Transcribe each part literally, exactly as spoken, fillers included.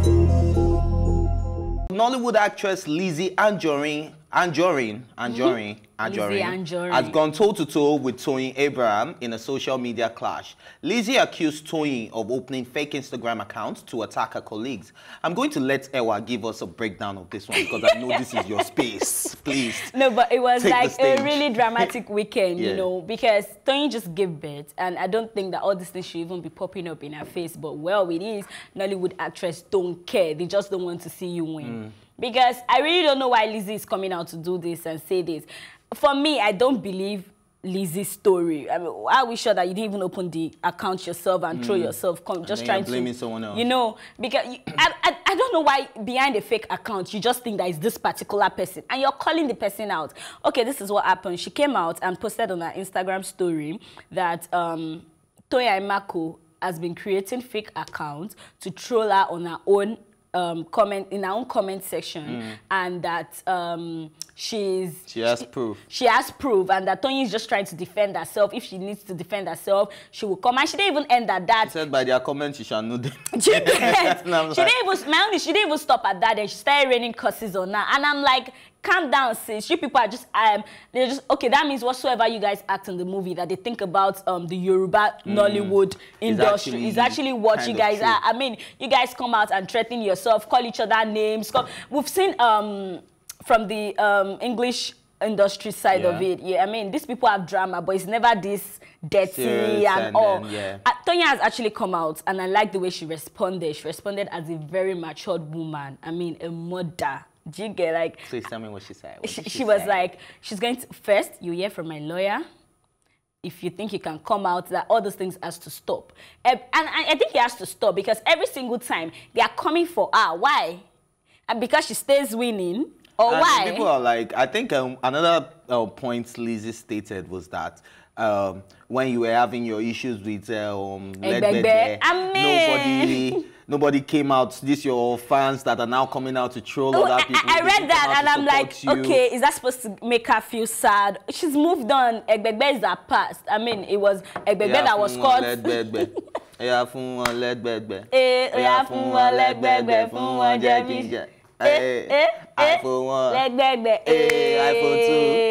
Nollywood actress Lizzie Anjorin, Anjorin, Anjorin, Anjorin, Anjorin has gone toe-to-toe with Toyin Abraham in a social media clash. Lizzie accused Toyin of opening fake Instagram accounts to attack her colleagues. I'm going to let Ewa give us a breakdown of this one because I know this is your space. Please. No, but it was take like a really dramatic weekend, yeah. you know, because Toyin just gave birth, and I don't think that all these things should even be popping up in her face. But well, it is. Nollywood actress don't care. They just don't want to see you win. Mm. Because I really don't know why Lizzie is coming out to do this and say this. For me, I don't believe Lizzie's story. I mean, are we sure that you didn't even open the account yourself and mm. throw yourself, come, just trying to blaming someone else? You know, because you, I, I, I don't know why behind a fake account you just think that it's this particular person and you're calling the person out. Okay, this is what happened. She came out and posted on her Instagram story that um, Toyin Aimako has been creating fake accounts to troll her on her own. Um, comment in our own comment section, mm. and that um, she's she has she, proof. She has proof, and that Toyin is just trying to defend herself. If she needs to defend herself, she will come. And she didn't even end at that. She said, "By their comments, you shall know them." She didn't. no, she didn't even. My only, she didn't even stop at that. And she started raining curses on her, and I'm like, calm down, sis. You people are just um, they're just okay. That means whatsoever you guys act in the movie, that they think about um the Yoruba mm. Nollywood industry is actually, actually what you guys are. I mean, you guys come out and threaten yourself, call each other names. Call, we've seen um from the um English industry side yeah. of it. Yeah, I mean, these people have drama, but it's never this dirty Serious and, and all. Then, yeah. uh, Toyin has actually come out, and I like the way she responded. She responded as a very matured woman. I mean, a mother. Do you get like? Please tell me what she said. What she, she, she say? was like, she's going to first. You hear from my lawyer. If you think you can come out, that all those things has to stop, and, and I think it has to stop because every single time they are coming for her. Why? And because she stays winning, or and why? People are like, I think um, another uh, point Lizzie stated was that. Um, when you were having your issues with um, Legbegbe, I mean. nobody, nobody came out. These your fans that are now coming out to troll oh, other people. I, I read that and I'm like, you. okay, is that supposed to make her feel sad? She's moved on. Legbegbe is her past. I mean, it was Legbegbe yeah, that was caught. Yeah, fun one Legbegbe. Yeah, fun one Legbegbe. Fun one Jebby. Eh, eh, iPhone one. Legbegbe. Eh, iPhone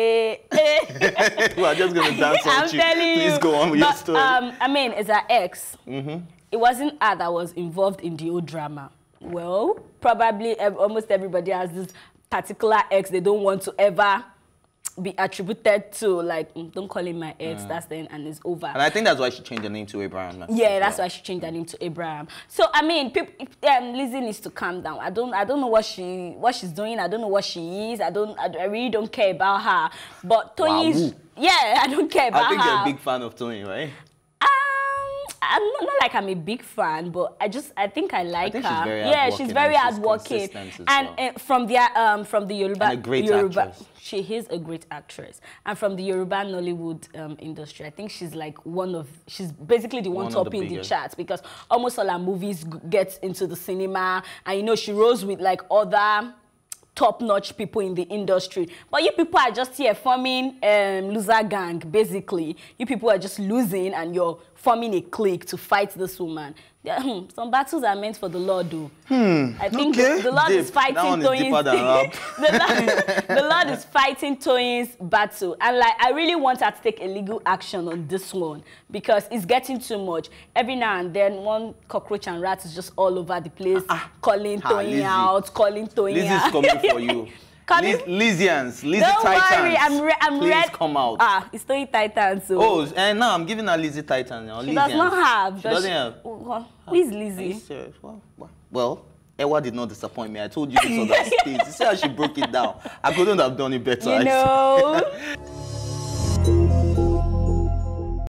two. We're just going to dance on you. Please you. go on with but, your story. Um, I mean, it's her ex. Mm-hmm. It wasn't her that was involved in the old drama. Well, probably almost everybody has this particular ex they don't want to ever be attributed to, like, don't call him my ex, mm. that's the end, and it's over. And I think that's why she changed her name to Abraham. Yeah, that's well. why she changed her name to Abraham. So I mean, people, um, Lizzie needs to calm down. I don't, I don't know what she, what she's doing. I don't know what she is. I don't, I, I really don't care about her. But Toyin, wow. yeah, I don't care about her. I think her. you're a big fan of Toyin, right? I'm not, not like I'm a big fan, but I just I think I like I think her. She's very yeah, she's very hardworking, and well. uh, from the um from the Yoruba, and a great Yoruba, actress. She is a great actress, and from the Yoruba Nollywood um, industry, I think she's like one of she's basically the one, one topping the, the charts because almost all her movies get into the cinema, and you know she rose with like other top-notch people in the industry. But you people are just here forming um, loser gang, basically. You people are just losing and you're forming a clique to fight this woman. Yeah, hmm, some battles are meant for the Lord, though. Hmm. I think okay. the, the Lord Deep. is fighting Toyin's... the, Lord, the Lord is fighting Toyin's battle. And like, I really want her to take a legal action on this one because it's getting too much. Every now and then, one cockroach and rat is just all over the place, ah, calling ah, Toyin out, calling Toyin out. Lizzie's coming for you. Liz, Lizians, Lizzie Don't Titans. worry, I'm, re I'm Please ready. come out. Ah, it's Toyin Titans. So. Oh, and now I'm giving her Lizzie Titans. Now. She Lizians. does not have. She doesn't she, have. Oh, who is Lizzie? Well, well, well, Ewa did not disappoint me. I told you this on that stage. You see how she broke it down. I couldn't have done it better. You know.